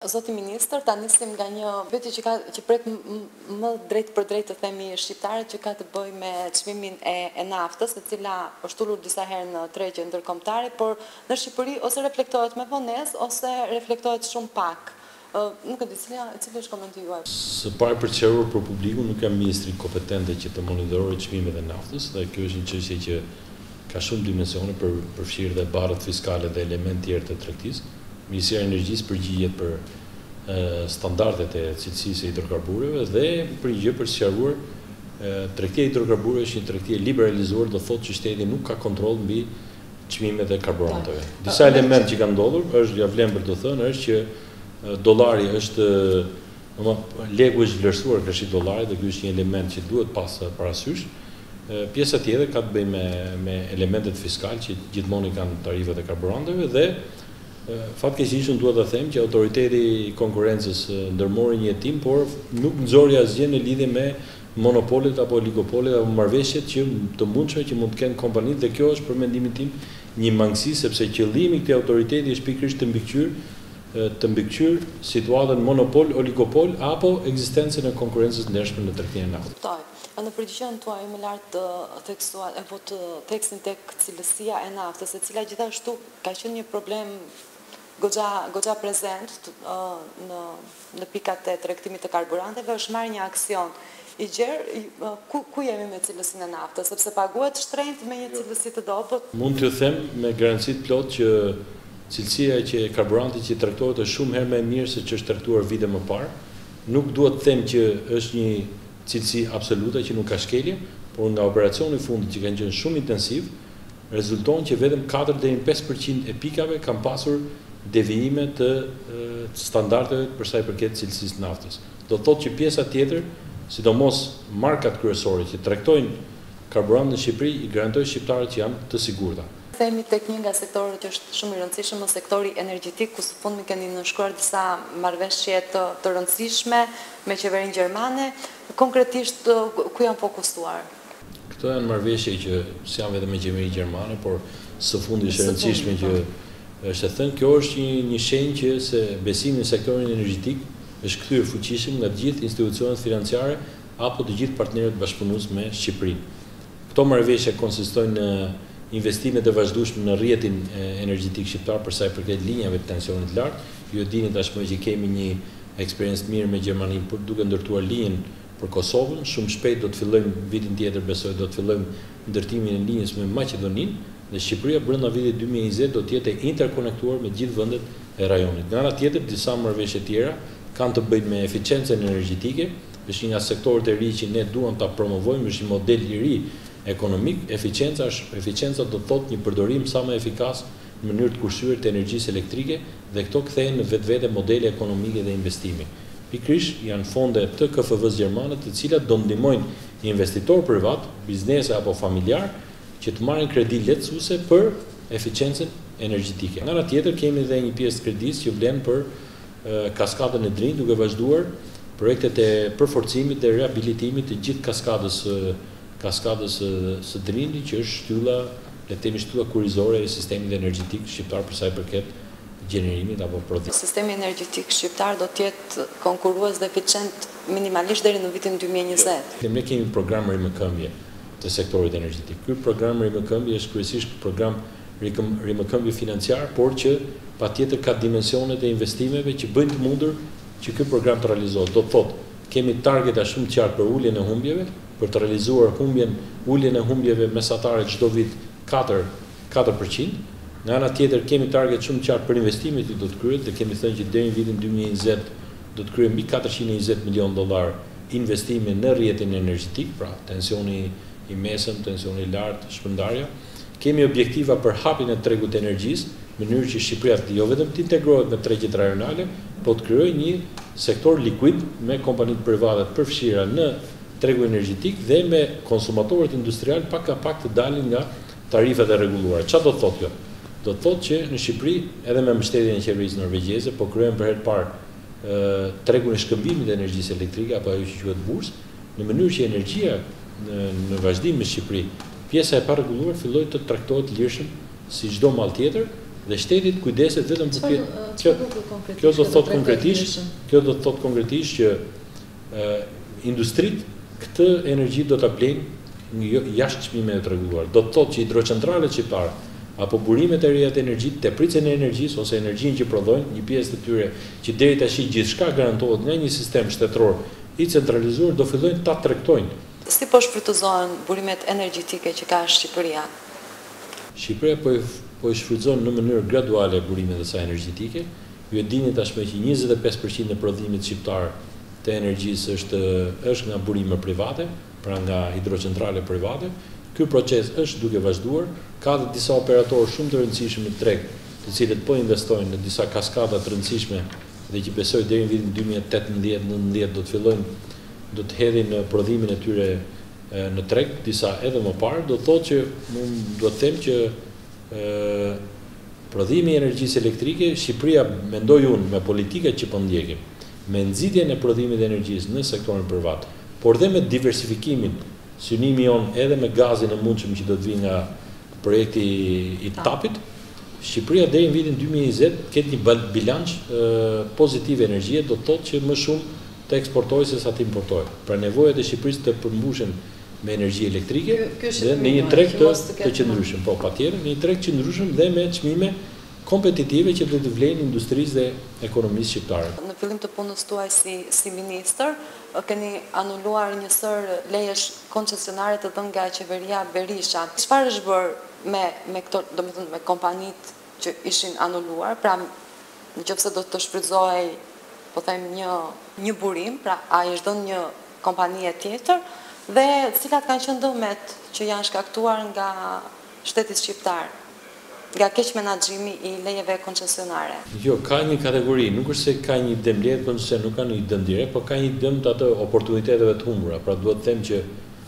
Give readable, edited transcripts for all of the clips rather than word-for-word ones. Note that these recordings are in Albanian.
Zoti Ministër, ta nisim nga një pyetje që prek më drejt për drejt të themi shqiptarët, që ka të bëjë me çmimin e naftës, e cila është ulur disa herë në tregje ndërkombëtare, por në Shqipëri ose reflektohet me vonesë ose reflektohet shumë pak. Nuk e di cili është komentimi juaj. Së pari për të sqaruar për publikun, nuk jam ministri kompetente që të monitorojë çmimet e naftës, dhe kjo është një çështje që ka shumë dimensione për përfshirë dhe barrat fiskale dhe elementë tjerë të tregtisë. Ministria e Energjisë përgjigjet për standardet e cilësisë e hidrokarbureve dhe përgjigjet për sqaruar tregtia e hidrokarbureve është një tregti e liberalizuar, do thotë që shteti nuk ka kontroll mbi çmimet e karburanteve. Disa elementë që kanë ndodhur, është ja vlen për të thënë, është që dollari është legu është vlerësuar kundër dollarit dhe ky është një element që duhet pas parasysh. Pjesa tjetër ka të bëjë me elementet fiskale që gjithmonë kanë tarifet e karburanteve dhe fatkeqësisht duhet ta them që autoriteti i konkurrencës ndërmori një hetim, por nuk nxori asgjë në lidhje me monopolet apo oligopolet apo marrëveshjet që të mundshme që mund të kenë kompanitë, dhe kjo është për mendimin tim një mangësi, sepse qëllimi i këtij autoriteti është pikërisht të mbikëqyr situatën monopol, oligopol apo ekzistencën e konkurrencës ndershme në tregtinë e naftës. Në përgjigjen tuaj më lart tekstual apo të tekstin tek cilësia e naftës, e cila gjithashtu ka qenë një problem goxha prezent në pikat e tregtimit të karburanteve, është marrë një aksion i gjerë. Ku jemi me cilësinë e naftës, sepse paguhet shtrenjtë me një cilësi të dobët? Mund t'ju them me garanci të plotë që cilësia e karburantit që tregtohet është shumë herë më e mirë se ç'është tregtuar vite më parë. Nuk duhet të them që është një cilësi absolute që nuk ka shkelje, por nga operacioni i fundit që kanë qenë shumë intensiv, rezulton që vetëm 4 deri në 5% e pikave kanë pasur devijime të standardeve për sa i përket cilësisë të naftës. Do thotë që pjesa tjetër, sidomos markat kryesore që tregtojnë karburant në Shqipëri, i garantojnë shqiptarët që janë të sigurta. Themi tek një nga sektorët që është shumë i rëndësishëm, sektori energjetik, ku së fundmi keni nënshkruar disa marrëveshje të rëndësishme me qeverinë gjermane. Konkretisht ku janë fokusuar? Këto janë marrëveshje që s'janë vetëm me qeverinë gjermane, por së fundi është e rëndësishme që është e thënë, kjo është një shenjë që se besimi në sektorin energjetik është kthyer fuqishëm nga të gjithë institucionet financiare apo të gjithë partnerët bashkëpunues me Shqipërinë. Këto marrëveshje konsistojnë në investimet e vazhdueshme në rrjetin energjetik shqiptar për sa i përket linjave të tensionit të lartë. Ju e dini tashmë që kemi një eksperiencë të mirë me Gjermaninë për duke ndërtuar linjën për Kosovën. Shumë shpejt do të fillojmë vitin tjetër, besoj do të fillojmë ndërtimin e linjës me Maqedoninë, dhe Shqipëria brenda vitit 2020 do të jetë interkonektuar me gjithë vendet e rajonit. Nga ana tjetër, disa marrëveshje tjera kanë të bëjnë me eficiencën energjetike. Është një nga sektorët e ri që ne duam ta promovojmë, është një model i ri ekonomik. Eficienca do të thotë një përdorim sa më efikas në mënyrë të kursyer të energjisë elektrike, dhe këto kthehen në vetvete modele ekonomike dhe investimi. Pikërisht janë fonde të KFV-s gjermane, të cilat do ndihmojnë investitor privat, biznese apo familjar që të marrin kredi lehtësuese për eficiencën energjetike. Nga ana tjetër kemi edhe një pjesë të kredisë që vlen për kaskadën e Drinit, duke vazhduar projektet e përforcimit dhe rehabilitimit të gjithë kaskadës së Drinit, që është shtylla kurrizore e sistemit energjetik shqiptar për sa i përket gjenerimit apo prodhimit. Sistemi energjetik shqiptar do të jetë konkurrues dhe eficient minimalisht deri në vitin 2020. Ne kemi program rimëkëmbje të sektorit energjetik. Ky program rimëkëmbje është kryesisht program rimëkëmbje financiar, por që patjetër ka dimensionet e investimeve që bëjnë të mundur që ky program të realizohet. Do të thotë, kemi targeta shumë të qartë për uljen e humbjeve, për të realizuar uljen e humbjeve mesatare çdo vit 4%. Nga ana tjetër kemi target shumë të qartë për investimet që do të kryhet, dhe kemi thënë që deri në vitin 2020 do të kryhet mbi $420 milion investime në rrjetin energjetik, pra tensioni i mesëm, tensioni i lartë, shpërndarja. Kemi objektiva për hapjen e tregut të energjisë, në mënyrë që Shqipëria jo vetëm të integrohet me tregjet rajonale, por të krijojë një sektor likuid me kompanitë private të përfshira në tregu energjetik dhe me konsumatorët industrial pak të dalin nga tarifet e rregulluara. Çfarë do të thotë kjo? Do të thotë që në Shqipëri, edhe me mbështetjen e qeverisë norvegjeze, po kryejmë për herë të parë tregun e shkëmbimit të energjisë elektrike, apo ajo që quhet bursë, në mënyrë që energjia në vazhdim në Shqipëri, pjesa e parregulluar filloi të traktohet lirshëm si çdo mall tjetër, dhe shteti kujdeset vetëm për kjo do të thotë konkretisht që industrit këtë energji do ta blejnë jashtë çmimeve të rregulluar. Do të thotë që hidrocentralet shqiptare apo burimet e reja të energjisë, tepritjen e energjisë ose energjinë që prodhojnë, një pjesë të tyre që deri tash gjithçka garantohet nga një sistem shtetëror i centralizuar, do fillojnë ta tregtojnë. Si po shfrytëzohen burimet energjetike që ka Shqipëria? Shqipëria po i shfrytëzon në mënyrë graduale burimet e saj energjetike. Ju e dini tashmë që 25% e prodhimit shqiptar të energjisë është nga burime private, pra nga hidrocentrale private. Ky proces është duke vazhduar, ka dhe disa operatorë shumë të rëndësishëm në treg, të cilët po investojnë në disa kaskada të rëndësishme dhe që besoj deri në vitin 2018-19 do të hedhin prodhimin e tyre në treg, disa edhe më parë, do të thotë që do të them që prodhimi i energjisë elektrike, Shqipëria mendoj unë me politikat që po ndjekim, me nxitjen e prodhimit të energjisë në sektorin privat, por dhe me diversifikimin, synimi jon edhe me gazin e mundshëm që do të vijë nga projekti i TAP-it, Shqipëria deri në vitin 2020 ketë një bilanç pozitiv energjie, do të thotë që më shumë të eksportojë se sa të importojë. Pra nevojat e Shqipërisë të përmbushen me energji elektrike dhe në një treg të qëndrueshëm, po patjetër, në një treg të qëndrueshëm dhe me çmime kompetitive që do të vlejnë industrisë dhe ekonomisë shqiptare. Në fillim të punës tuaj si ministër, keni anuluar një sër lejesh koncesionare të dhënë nga qeveria Berisha. Çfarë është bërë me këto, domethënë me kompanitë që ishin anuluar, pra nëse do të shfrytëzohej, po them një burim, pra a është dhënë një kompanie tjetër dhe cilat kanë qenë dëmet që janë shkaktuar nga shteti shqiptar, nga keq menaxhimi i lejeve koncesionare? Jo, ka një kategori, nuk është se ka një dëm lejet koncesionar, nuk ka një dëm direkt, por ka një dëm të atë oportuniteteve të humbura. Pra duhet të them që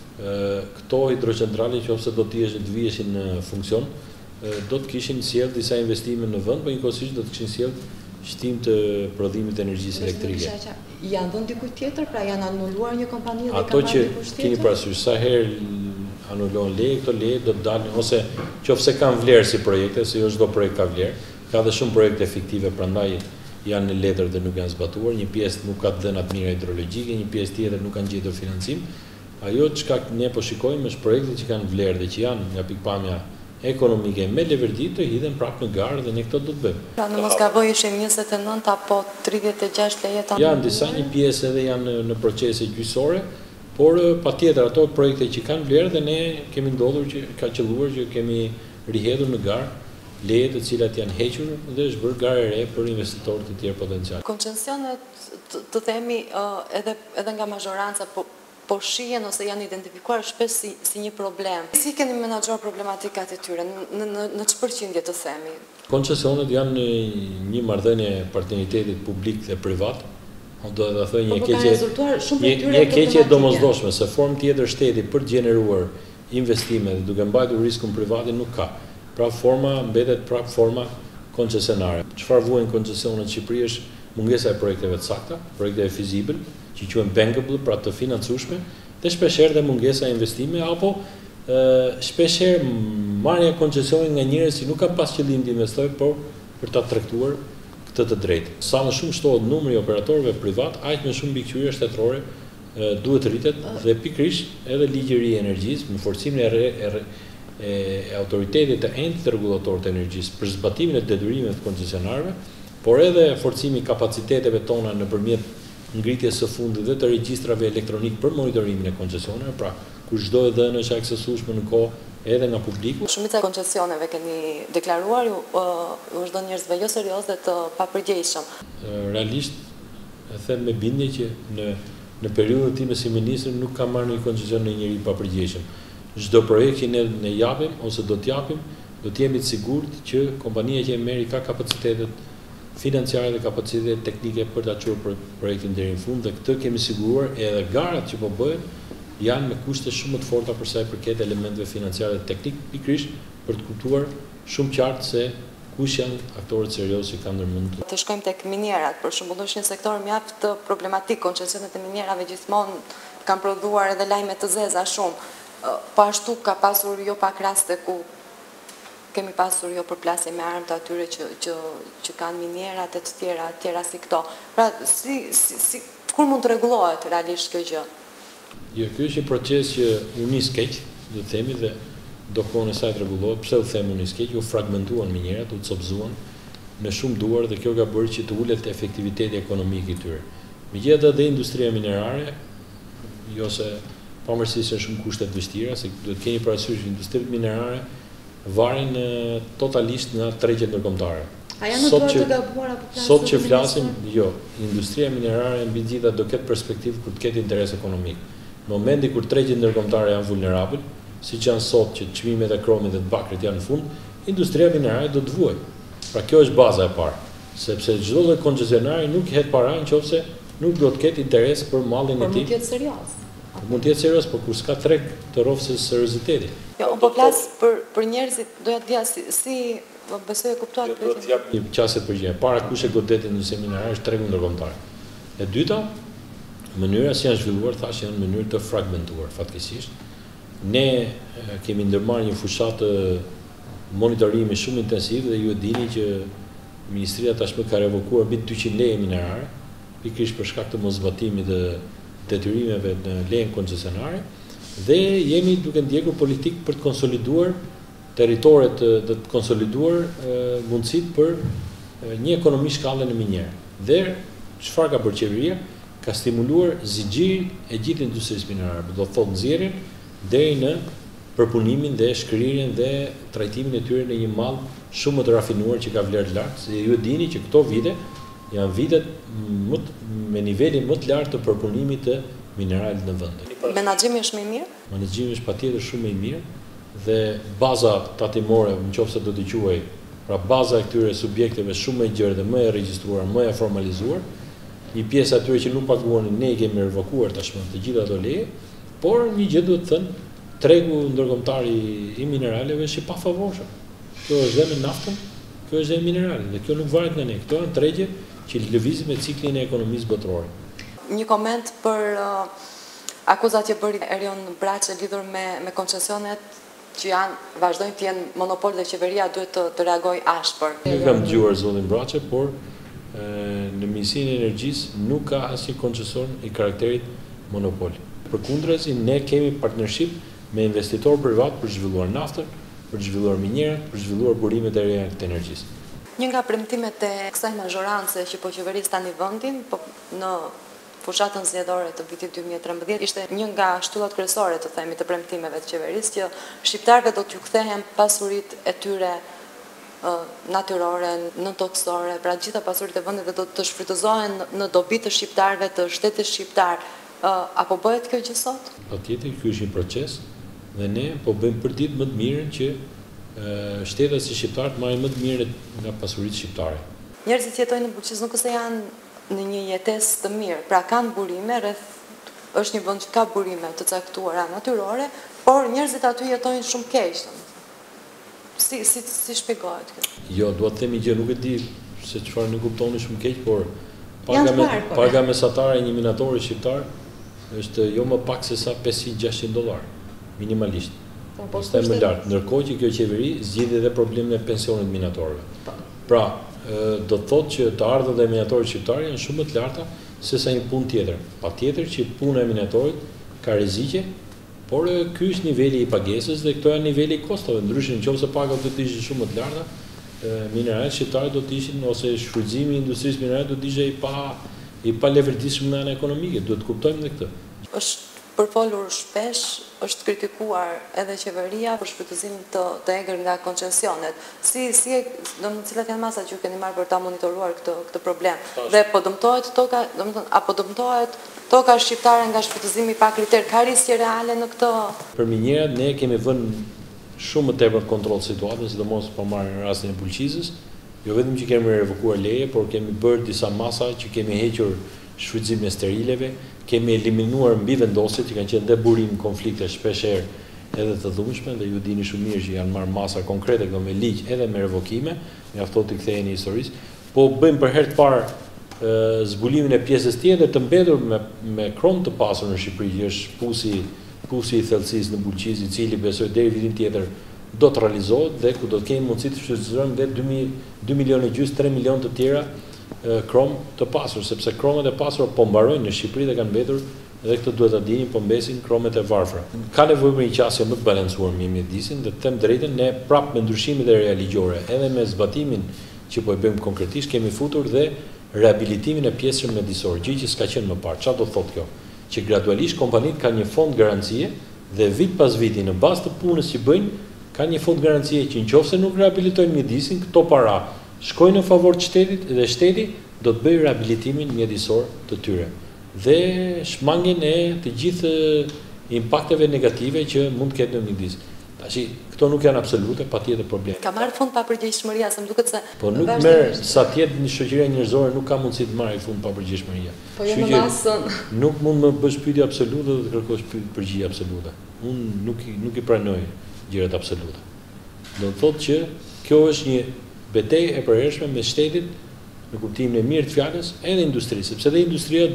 këto hidrocentrale që do të viheshin në funksion, do të kishin sjell disa investime në vend, por njëkohësisht do të kishin sjell shtim të prodhimit të energjisë elektrike. Janë dhënë dikujt tjetër, pra janë anuluar një kompani dhe ato që keni parasysh sa herë anulohen leje, këto leje do të dalin ose qofse kanë vlerë si projekte, se jo çdo projekt ka vlerë, ka dhe shumë projekte fiktive, prandaj janë në letër dhe nuk janë zbatuar, një pjesë nuk ka dhëna të mira hidrologjike, një pjesë tjetër nuk kanë gjetur financim. Ajo çka ne po shikojmë është projekte që kanë vlerë dhe që janë nga pikpamja ekonomike me leverdi të hidhen prapë në garë dhe ne këto do të bëjmë. Pra në mos gaboj ishin 29 apo 36 leje të janë disa një pjesë edhe janë në procese gjyqësore, por patjetër ato projekte që kanë vlerë dhe ne kemi ndodhur që ka qelluar që kemi rihedhur në garë leje të cilat janë hequr dhe është bërë garë e re për investitorë të tjerë potencial. Koncesionet të themi edhe nga mazhoranca po shihen ose janë identifikuar shpesh si një problem. Si keni menaxhuar problematikat e tyre, në çfarë përqindje të themi? Koncesionet janë një marrëdhënie partneritetit publik dhe privat. Do të thënë një keqje domosdoshme, se formë tjetër shteti për të gjeneruar investime dhe duke mbajtur riskun privat nuk ka. Pra forma mbetet prap forma koncesionare. Çfarë vuajnë koncesionet në Shqipëri është mungesa e projekteve të sakta, projekteve fizibël, që quhen bankable, pra të financueshme, dhe shpeshherë dhe mungesa e investime apo shpeshherë marrja e koncesionit nga njerëz që nuk kanë pas qëllim të investojnë, por për ta tregtuar këtë të drejtë. Sa më shumë shtohet numri i operatorëve privat, aq më shumë mbikëqyrja shtetërore duhet rritet dhe pikërisht edhe ligjëria e energjisë me forcimin e autoritetit të entit rregullator të energjisë për zbatimin e detyrimeve të koncesionarëve, por edhe forcimi i kapaciteteve tona nëpërmjet ngritjes së fundit dhe të regjistrave elektronik për monitorimin e koncesioneve, pra kur çdo e dhënë është aksesueshme në kohë edhe nga publiku. Shumica e koncesioneve keni deklaruar ju është dhënë njerëzve jo serioz dhe të papërgjegjshëm. Realisht e them me bindje që në periudhën time si ministër nuk kam marrë një koncesion në njëri papërgjegjshëm. Çdo projekt që ne japim ose do të japim, do të jemi të sigurt që kompania që e merr ka kapacitetet financiare dhe kapacitetet teknike për ta çuar projektin deri në fund dhe këtë kemi siguruar edhe garat që po bëhen janë me kushte shumë më të forta për sa i përket elementeve financiare dhe teknik, pikërisht për të kuptuar shumë qartë se kush janë aktorët serioz që kanë ndërmend. Të shkojmë tek minierat, për shembull, është një sektor mjaft problematik, koncesionet e minierave gjithmonë kanë prodhuar edhe lajme të zeza shumë. Po ashtu ka pasur jo pak raste ku kemi pasur jo përplasje me armë të atyre që kanë minierat e të tjera si këto. Pra, kur mund të rregullohet realisht kjo gjë? Jo, ky është një proces që u nis keq, do të themi, dhe do kohën e saj të rregullohet. Pse u them u nis keq? U fragmentuan minierat, u copzuan në shumë duar dhe kjo ka bërë që të ulet efektiviteti ekonomik i tyre. Megjithatë dhe industria minerare, jo se pavarësisht se shumë kushte të vështira, se duhet keni parasysh industritë minerare varen totalisht nga tregjet ndërkombëtare. A janë duar të gabuara apo Sot që flasim, jo, industria minerare mbi gjitha do ketë perspektivë kur të ketë interes ekonomik. Në momenti kur tregjet ndërkombëtare janë vulnerabël, siç janë sot që çmimet e kromit dhe të bakrit janë në fund, industria minerare do të vuajë. Pra kjo është baza e parë, sepse çdo lloj koncesionari nuk hedh para nëse nuk do të ketë interes për mallin e tij. Por mund të jetë serioz. Mund të jetë serioz, por kur s'ka treg të rrofsës serioziteti. Jo, po flas për njerëzit, doja të dia si besoj e kuptuat për të jap një qasje të përgjigje. Para kush e godet industria minerare është tregu ndërkombëtar. E dyta, mënyra si janë zhvilluar, thashë janë mënyrë të fragmentuar fatkeqësisht. Ne kemi ndërmarrë një fushatë monitorimi shumë intensiv dhe ju e dini që Ministria tashmë ka revokuar mbi 200 leje minerare, pikërisht për shkak të moszbatimit të detyrimeve në lejen koncesionare, dhe jemi duke ndjekur politikë për të konsoliduar territoret, dhe të konsoliduar mundësitë për një ekonomi shkallë në minjerë. Dhe çfarë ka bërë qeveria? Ka stimuluar zigjirin e gjithë industrisë minerare, do të thotë nxjerrjen deri në përpunimin dhe shkrirjen dhe trajtimin e tyre në një mall shumë më të rafinuar që ka vlerë të lartë, se ju e dini që këto vite janë vitet me nivelin më të lartë të përpunimit të mineralit në vend. Menaxhimi është më i mirë? Menaxhimi është patjetër shumë më i mirë dhe baza tatimore, nëse do t'i quaj, pra baza e këtyre subjekteve shumë më e gjerë dhe më e regjistruar, më e formalizuar, një pjesë atyre që nuk paguonin ne i kemi revokuar tashmë të gjitha ato leje, por një gjë duhet të thënë, tregu ndërkombëtar i mineraleve është i pafavorshëm. Kjo është dhe me naftën, kjo është dhe me mineralet, dhe kjo nuk varet nga ne. Këto janë tregje që lëvizin me ciklin e ekonomisë botërore. Një koment për akuzat që bëri Erion Braçe lidhur me koncesionet që vazhdojnë të jenë monopol dhe qeveria duhet të reagojë ashpër. Nuk kam dëgjuar zonin Braçe, por në Ministrinë e Energjisë nuk ka asnjë koncesion i karakterit monopol. Përkundrazi, ne kemi partnership me investitor privat për zhvilluar naftën, për zhvilluar minjerat, për zhvilluar burimet e reja të energjisë. Një nga premtimet e kësaj mazhorance që po qeveris tani vendin, në fushatën zgjedhore të vitit 2013, ishte një nga shtyllat kryesore të themi të premtimeve të qeverisë që shqiptarëve do t'ju kthehen pasuritë e tyre natyrore, nëntoksore, pra gjitha pasuritë e vendit dhe do të shfrytëzohen në dobi të shqiptarëve, të shtetit shqiptar. Apo bëhet kjo gjë sot? Patjetër, ky është një proces dhe ne po bëjmë përdit më të mirën që shtetet si shqiptarët marrin më të mirë nga pasuritë shqiptare. Njerëzit jetojnë në Bulqiz nuk se janë në një jetesë të mirë, pra kanë burime, është një vend që ka burime të caktuara natyrore, por njerëzit aty jetojnë shumë keq. Si shpjegohet kjo? Jo, dua të themi gjë, nuk e di se çfarë nuk kuptoni shumë keq, por paga mesatare e një minatori shqiptar është jo më pak se sa $500-600 minimalisht. Pastaj më lart, ndërkohë që kjo qeveri zgjidhje edhe problemin e pensionit minatorëve. Pra, do të thotë që të ardhët e minatorit shqiptar janë shumë më të larta se sa një punë tjetër. Patjetër që puna e minatorit ka rreziqe, por ky është niveli i pagesës dhe këto janë niveli i kostave. Ndryshe nëse pagat do të ishin shumë më të larta, mineralet shqiptare do të ishin ose shfrytëzimi i industrisë minerale do të ishte i palevërtishëm në anën ekonomike. Duhet të kuptojmë edhe këtë. Është përfolur shpesh, është kritikuar edhe qeveria për shfrytëzim të egër nga koncesionet. Cilat janë masat që ju keni marrë për ta monitoruar këtë problem? Dhe po dëmtohet toka, apo dëmtohet toka shqiptare nga shfrytëzimi pa kriter? Ka riskje reale në këtë? Për minjerat ne kemi vënë shumë më tepër kontroll situatën, sidomos po marrim rastin e Bulqizës. Jo vetëm që kemi revokuar leje, por kemi bërë disa masa që kemi hequr shfrytëzimin e sterileve, kemi eliminuar mbi vendosjet që kanë qenë dhe burim konflikte shpeshherë edhe të dhunshme, dhe ju dini shumë mirë që janë marrë masa konkrete këto me ligj edhe me revokime, mjafton të ktheheni historisë. Po bëjmë për herë të parë zbulimin e pjesës tjetër të mbetur me krom të pasur në Shqipëri, që është pusi i thellësisë në Bulqiz, i cili besoj deri vitin tjetër do të realizohet dhe ku do të kemi mundësi të shfrytëzojmë dhe 2,5 milionë, 3 milionë të tjera krom të pasur, sepse kromet e pasura po mbarojnë në Shqipëri dhe kanë mbetur, dhe këtë duhet ta dini, po mbesin kromet e varfra. Ka nevojë për një qasje më të balancuar me mjedisin, dhe të them drejtën, ne prapë me ndryshimet e reja ligjore, edhe me zbatimin që po e bëjmë konkretisht, kemi futur dhe rehabilitimin e pjesës mjedisore, gjë që s'ka qenë më parë. Çfarë do thotë kjo? Që gradualisht kompanitë kanë një fond garancie dhe vit pas viti në bazë të punës që bëjnë, kanë një fond garancie që nëse nuk rehabilitojnë mjedisin, këto para shkojnë në favor të shtetit dhe shteti do të bëjë rehabilitimin mjedisor të tyre dhe shmangjen e të gjithë impakteve negative që mund të ketë në mjedis. Tashi, këto nuk janë absolute, patjetër problem. Ka marrë fund papërgjegjshmëria, se më duket se po nuk merr sa të jetë në shoqëria njerëzore nuk ka mundësi të marrë fund papërgjegjshmëria. Po jo në masën. Nuk mund të bësh pyetje absolute dhe të kërkosh përgjigje absolute. Unë nuk i pranoj gjërat absolute. Do të thotë që kjo është një betejë e përhershme me shtetin në kuptimin e mirë të fjalës, edhe industrisë, sepse edhe industria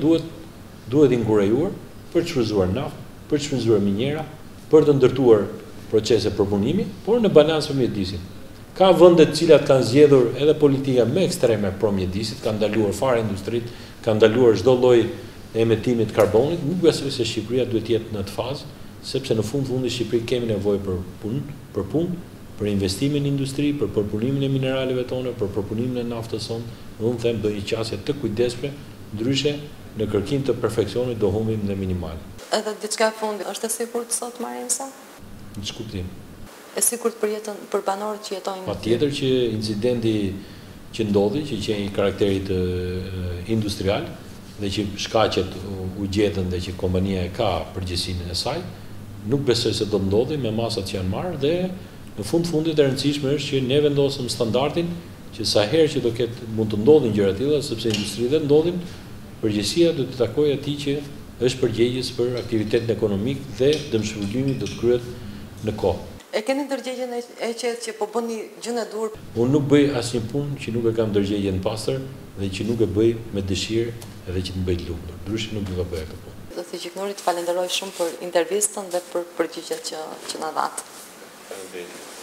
duhet inkurajuar për të shfrytzuar naftë, për të shfrytzuar minjera, për të ndërtuar procese përpunimi, por në balancë me mjedisin. Ka vende të cilat kanë zgjedhur edhe politika më ekstreme pro mjedisit, kanë ndaluar fare industritë, kanë ndaluar çdo lloj emetimit të karbonit. Nuk besoj se Shqipëria duhet të jetë në atë fazë, sepse në fundi Shqipëri kemi nevojë për punë, për investimin në industri, për përpunimin e mineraleve tona, për përpunimin e naftës sonë. Unë them do një qasje të kujdesshme, ndryshe në kërkim të perfeksionit do humbim dhe minimal. Edhe diçka e fundit, është e sigurt sot Marinsa? Në ç'kuptim? E sigurt për jetën, për banorët që jetojnë? Patjetër që incidenti që ndodhi, që qenë i karakterit industrial dhe që shkaqet u gjetën dhe që kompania e ka përgjegjësinë e saj, nuk besoj se do të ndodhi me masat që janë marrë dhe në fundit e rëndësishme është që ne vendosëm standardin që sa herë që do ketë mund të ndodhin gjëra të tilla, sepse industritë ndodhin, përgjegjësia do të takojë atij që është përgjegjës për aktivitetin ekonomik dhe dëmshpërblimi do të kryhet në kohë. E keni ndërgjegjen e qetë që po bëni gjën e dur? Unë nuk bëj asnjë punë që nuk e kam ndërgjegjen pastër dhe që nuk e bëj me dëshirë edhe që të bëj të lumtur. Ndryshe nuk do ta bëj këtë punë. Do të Gjiknorit falenderoj shumë për intervistën dhe për përgjigjet që na dhat.